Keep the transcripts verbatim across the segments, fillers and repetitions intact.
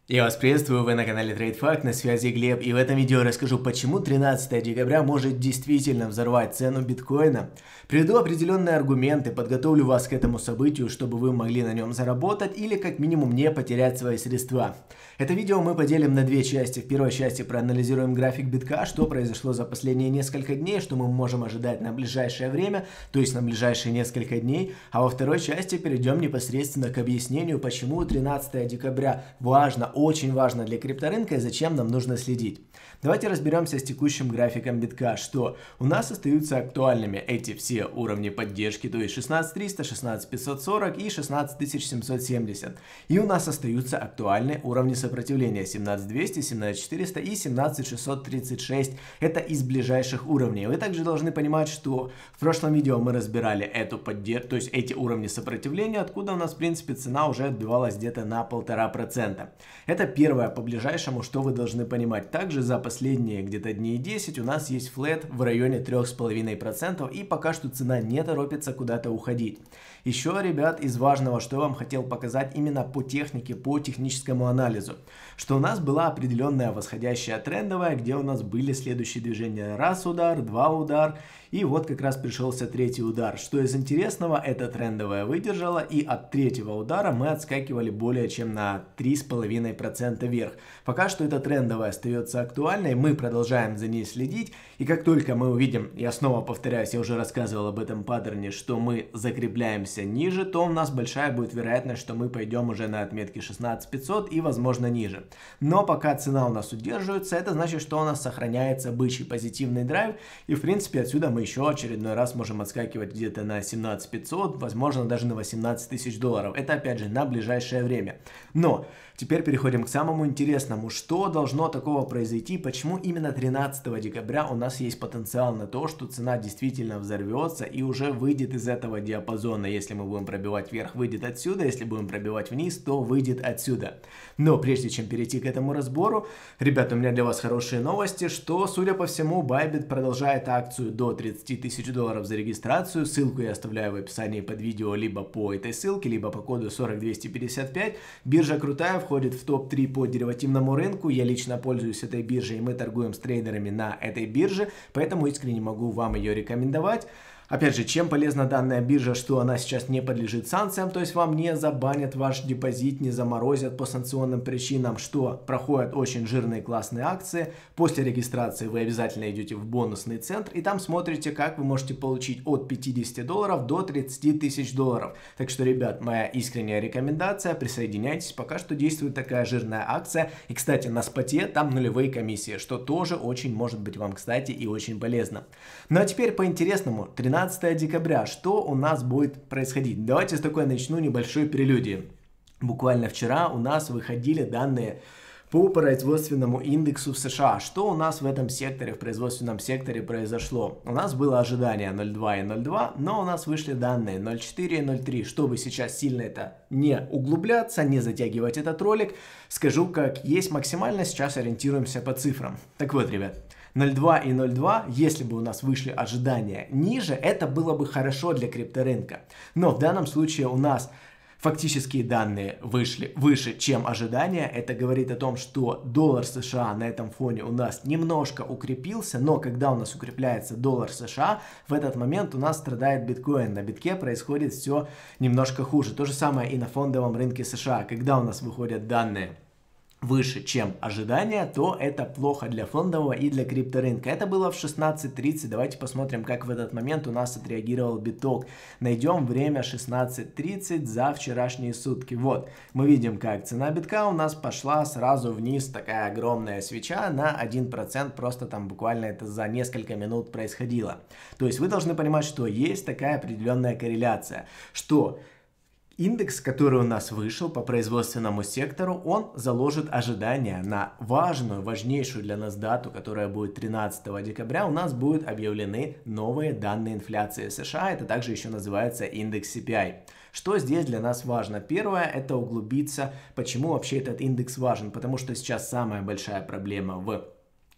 Я вас приветствую, вы на канале TradeFact, на связи Глеб, и в этом видео расскажу, почему тринадцатое декабря может действительно взорвать цену биткоина. Приведу определенные аргументы, подготовлю вас к этому событию, чтобы вы могли на нем заработать или как минимум не потерять свои средства. Это видео мы поделим на две части. В первой части проанализируем график битка, что произошло за последние несколько дней, что мы можем ожидать на ближайшее время, то есть на ближайшие несколько дней. А во второй части перейдем непосредственно к объяснению, почему тринадцатое декабря важно, очень важно для крипторынка и зачем нам нужно следить. Давайте разберемся с текущим графиком битка, что у нас остаются актуальными эти все уровни поддержки, то есть шестнадцать триста, шестнадцать пятьсот сорок и шестнадцать тысяч семьсот семьдесят. И у нас остаются актуальные уровни сопротивления семнадцать двести, семнадцать четыреста и семнадцать шестьсот тридцать шесть. Это из ближайших уровней. Вы также должны понимать, что в прошлом видео мы разбирали эту поддержку, то есть эти уровни сопротивления, откуда у нас в принципе цена уже отбивалась где-то на полтора процента. Это первое по ближайшему, что вы должны понимать. Также за последние где-то дней десять у нас есть флэт в районе трёх с половиной процентов, и пока что цена не торопится куда-то уходить. Еще, ребят, из важного, что я вам хотел показать именно по технике, по техническому анализу, что у нас была определенная восходящая трендовая, где у нас были следующие движения: раз удар, два удар, и вот как раз пришелся третий удар. Что из интересного, эта трендовая выдержала, и от третьего удара мы отскакивали более чем на три с половиной процента вверх. Пока что эта трендовая остается актуальной, мы продолжаем за ней следить, и как только мы увидим, я снова повторяюсь, я уже рассказывал об этом паттерне, что мы закрепляемся ниже, то у нас большая будет вероятность, что мы пойдем уже на отметке шестнадцать пятьсот и возможно ниже. Но пока цена у нас удерживается, это значит, что у нас сохраняется бычий позитивный драйв, и в принципе отсюда мы еще очередной раз можем отскакивать где-то на семнадцать пятьсот, возможно даже на восемнадцать тысяч долларов. Это опять же на ближайшее время. Но теперь переходим к самому интересному. Что должно такого произойти? Почему именно тринадцатого декабря у нас есть потенциал на то, что цена действительно взорвется и уже выйдет из этого диапазона? Если мы будем пробивать вверх, выйдет отсюда. Если будем пробивать вниз, то выйдет отсюда. Но прежде чем перейти к этому разбору, ребята, у меня для вас хорошие новости, что, судя по всему, Bybit продолжает акцию до тридцати тысяч долларов за регистрацию. Ссылку я оставляю в описании под видео либо по этой ссылке, либо по коду сорок двести пятьдесят пять. Биржа крутая, входит в топ три по деривативному рынку. Я лично пользуюсь этой биржей, и мы торгуем с трейдерами на этой бирже, поэтому искренне могу вам ее рекомендовать. Опять же, чем полезна данная биржа, что она сейчас не подлежит санкциям, то есть вам не забанят ваш депозит, не заморозят по санкционным причинам, что проходят очень жирные классные акции. После регистрации вы обязательно идете в бонусный центр и там смотрите, как вы можете получить от пятидесяти долларов до тридцати тысяч долларов. Так что, ребят, моя искренняя рекомендация, присоединяйтесь, пока что действует такая жирная акция. И, кстати, на споте там нулевые комиссии, что тоже очень может быть вам, кстати, и очень полезно. Ну а теперь по интересному. тринадцатое декабря. Что у нас будет происходить? Давайте с такой начну небольшой прелюдии. Буквально вчера у нас выходили данные по производственному индексу в США. Что у нас в этом секторе, в производственном секторе произошло? У нас было ожидание ноль целых два и ноль целых два, но у нас вышли данные ноль целых четыре и ноль целых три. Чтобы сейчас сильно это не углубляться, не затягивать этот ролик, скажу как есть максимально, сейчас ориентируемся по цифрам. Так вот, ребят. ноль целых два и ноль целых два, если бы у нас вышли ожидания ниже, это было бы хорошо для крипторынка. Но в данном случае у нас фактические данные вышли выше, чем ожидания. Это говорит о том, что доллар США на этом фоне у нас немножко укрепился, но когда у нас укрепляется доллар США, в этот момент у нас страдает биткоин. На битке происходит все немножко хуже. То же самое и на фондовом рынке США. Когда у нас выходят данные выше, чем ожидания, то это плохо для фондового и для крипторынка. Это было в шестнадцать тридцать. Давайте посмотрим, как в этот момент у нас отреагировал биток. Найдем время шестнадцать тридцать за вчерашние сутки. Вот, мы видим, как цена битка у нас пошла сразу вниз. Такая огромная свеча на один процент. Просто там буквально это за несколько минут происходило. То есть вы должны понимать, что есть такая определенная корреляция, что индекс, который у нас вышел по производственному сектору, он заложит ожидания на важную, важнейшую для нас дату, которая будет тринадцатого декабря. У нас будут объявлены новые данные инфляции США. Это также еще называется индекс си пи ай. Что здесь для нас важно? Первое, это углубиться, почему вообще этот индекс важен. Потому что сейчас самая большая проблема в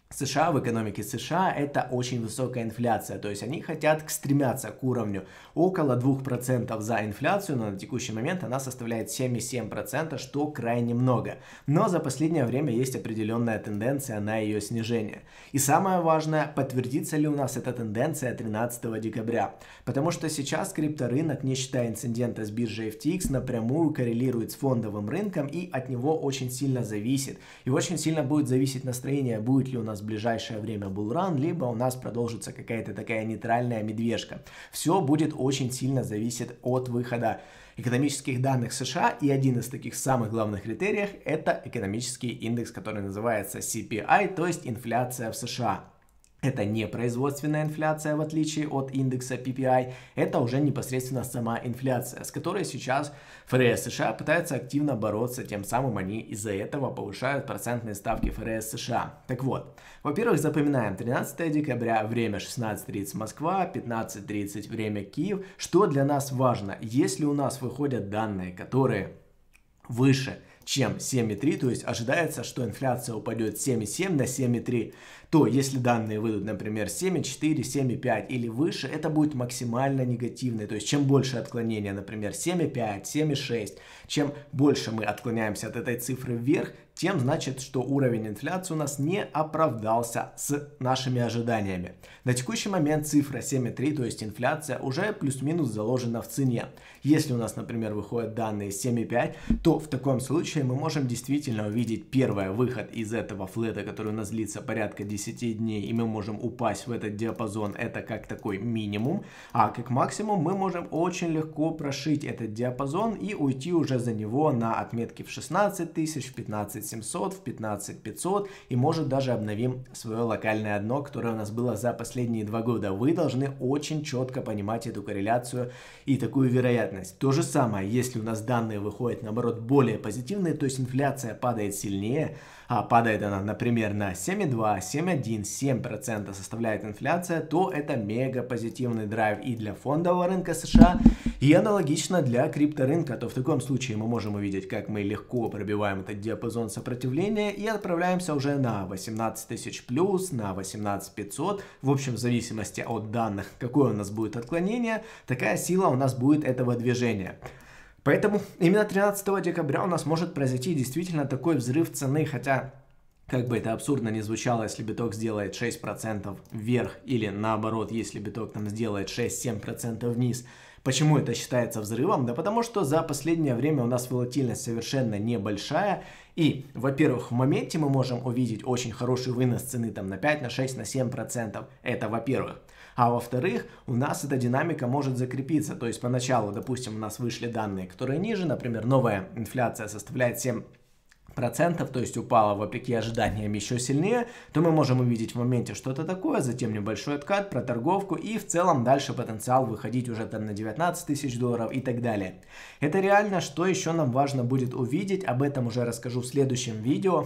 США, в экономике США это очень высокая инфляция, то есть они хотят стремятся к уровню около двух процентов за инфляцию, но на текущий момент она составляет семь и семь десятых процента, что крайне много. Но за последнее время есть определенная тенденция на ее снижение. И самое важное, подтвердится ли у нас эта тенденция тринадцатого декабря, потому что сейчас крипторынок, не считая инцидента с биржей эф ти экс, напрямую коррелирует с фондовым рынком и от него очень сильно зависит. И очень сильно будет зависеть настроение, будет ли у нас в ближайшее время булран, либо у нас продолжится какая-то такая нейтральная медвежка. Все будет очень сильно зависеть от выхода экономических данных США, и один из таких самых главных критериев это экономический индекс, который называется си пи ай, то есть инфляция в США. Это не производственная инфляция, в отличие от индекса пи пи ай, это уже непосредственно сама инфляция, с которой сейчас эф эр эс США пытается активно бороться, тем самым они из-за этого повышают процентные ставки эф эр эс США. Так вот, во-первых, запоминаем тринадцатого декабря, время шестнадцать тридцать Москва, пятнадцать тридцать время Киев. Что для нас важно? Если у нас выходят данные, которые выше, чем семь и три, то есть ожидается, что инфляция упадет с семь и семь на семь и три, то если данные выйдут, например, семь и четыре, семь и пять или выше, это будет максимально негативно. То есть чем больше отклонения, например, семь и пять, семь и шесть, чем больше мы отклоняемся от этой цифры вверх, тем значит, что уровень инфляции у нас не оправдался с нашими ожиданиями. На текущий момент цифра семь и три, то есть инфляция, уже плюс-минус заложена в цене. Если у нас, например, выходят данные семь и пять, то в таком случае мы можем действительно увидеть первый выход из этого флета, который у нас длится порядка десяти дней, и мы можем упасть в этот диапазон, это как такой минимум, а как максимум мы можем очень легко прошить этот диапазон и уйти уже за него на отметки в шестнадцать тысяч, в пятнадцать семьсот, в пятнадцать пятьсот, и может даже обновим свое локальное дно, которое у нас было за последние два года. Вы должны очень четко понимать эту корреляцию и такую вероятность. То же самое, если у нас данные выходят, наоборот, более позитивные, то есть инфляция падает сильнее, а падает она, например, на семь и два, семь и один, семь процентов составляет инфляция, то это мега позитивный драйв и для фондового рынка США, и аналогично для крипторынка, то в таком случае мы можем увидеть, как мы легко пробиваем этот диапазон сопротивления и отправляемся уже на восемнадцать тысяч плюс, на восемнадцать пятьсот, в общем, в зависимости от данных, какое у нас будет отклонение, такая сила у нас будет этого движения. Поэтому именно тринадцатого декабря у нас может произойти действительно такой взрыв цены, хотя, как бы это абсурдно не звучало, если биток сделает шесть процентов вверх или наоборот, если биток там сделает шесть-семь процентов вниз. Почему это считается взрывом? Да потому что за последнее время у нас волатильность совершенно небольшая. И, во-первых, в моменте мы можем увидеть очень хороший вынос цены там на пять, на шесть, на семь процентов. Это во-первых. А во-вторых, у нас эта динамика может закрепиться. То есть поначалу, допустим, у нас вышли данные, которые ниже. Например, новая инфляция составляет семь процентов, то есть упала вопреки ожиданиям еще сильнее, то мы можем увидеть в моменте что-то такое, затем небольшой откат, проторговку и в целом дальше потенциал выходить уже там на девятнадцать тысяч долларов и так далее. Это реально, что еще нам важно будет увидеть, об этом уже расскажу в следующем видео.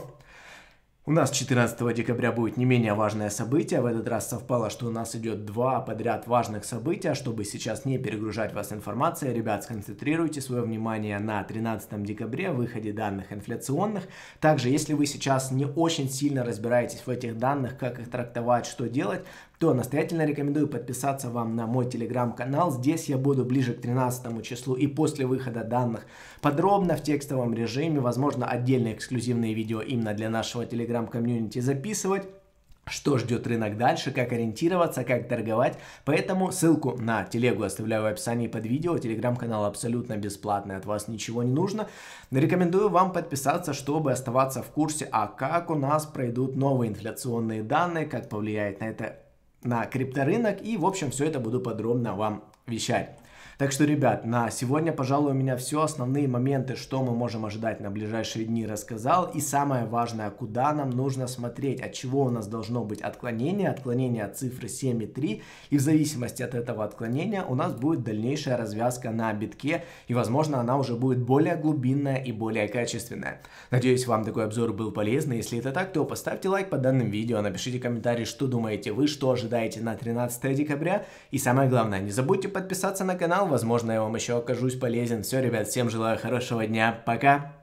У нас четырнадцатого декабря будет не менее важное событие. В этот раз совпало, что у нас идет два подряд важных события. Чтобы сейчас не перегружать вас информацией, ребят, сконцентрируйте свое внимание на тринадцатом декабре, выходе данных инфляционных. Также, если вы сейчас не очень сильно разбираетесь в этих данных, как их трактовать, что делать, то настоятельно рекомендую подписаться вам на мой телеграм-канал. Здесь я буду ближе к тринадцатому числу и после выхода данных подробно в текстовом режиме, возможно, отдельные эксклюзивные видео именно для нашего телеграм-комьюнити записывать. Что ждет рынок дальше, как ориентироваться, как торговать. Поэтому ссылку на телегу оставляю в описании под видео. Телеграм-канал абсолютно бесплатный, от вас ничего не нужно. Рекомендую вам подписаться, чтобы оставаться в курсе, а как у нас пройдут новые инфляционные данные, как повлияет на это на крипторынок, и в общем все это буду подробно вам вещать. Так что, ребят, на сегодня, пожалуй, у меня все. Основные моменты, что мы можем ожидать на ближайшие дни, рассказал. И самое важное, куда нам нужно смотреть, от чего у нас должно быть отклонение. Отклонение от цифры семь и три. И в зависимости от этого отклонения у нас будет дальнейшая развязка на битке. И, возможно, она уже будет более глубинная и более качественная. Надеюсь, вам такой обзор был полезный. Если это так, то поставьте лайк под данным видео. Напишите комментарий, что думаете вы, что ожидаете на тринадцатое декабря. И самое главное, не забудьте подписаться на канал. Возможно, я вам еще окажусь полезен. Все, ребят, всем желаю хорошего дня. Пока!